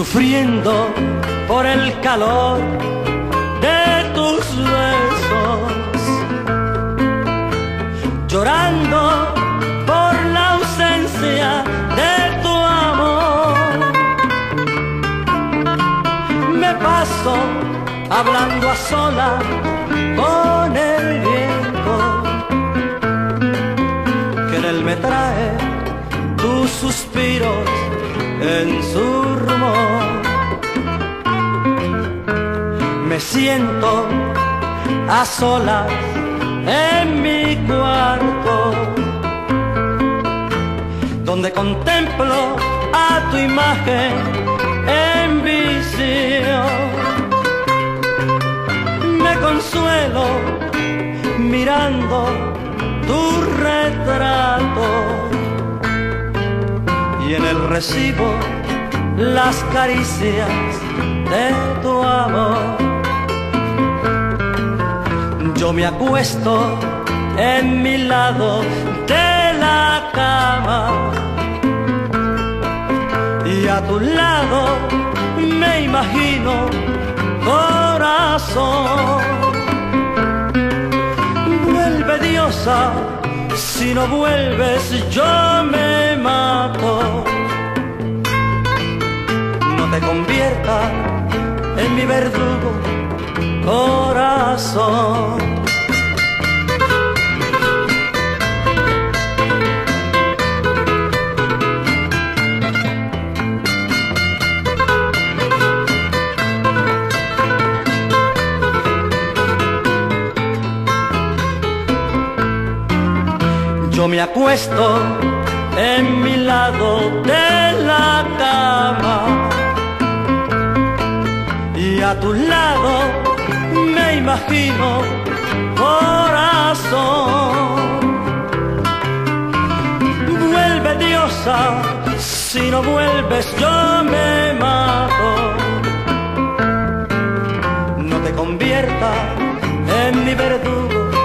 sufriendo por el calor de tus besos, llorando por la ausencia de tu amor. Me paso hablando a solas con el viento, que en él me trae tus suspiros en su rumor. Me siento a solas en mi cuarto, donde contemplo a tu imagen en visión. Me consuelo mirando tu retrato, y en él recibo las caricias de tu amor. Yo me acuesto en mi lado de la cama, y a tu lado me imagino, corazón. Vuelve, diosa, si no vuelves yo me mato. No te conviertas en mi verdugo, corazón. Yo me acuesto en mi lado de la cama, y a tu lado me imagino, corazón. Vuelve, diosa, si no vuelves yo me mato. No te conviertas en mi verdugo,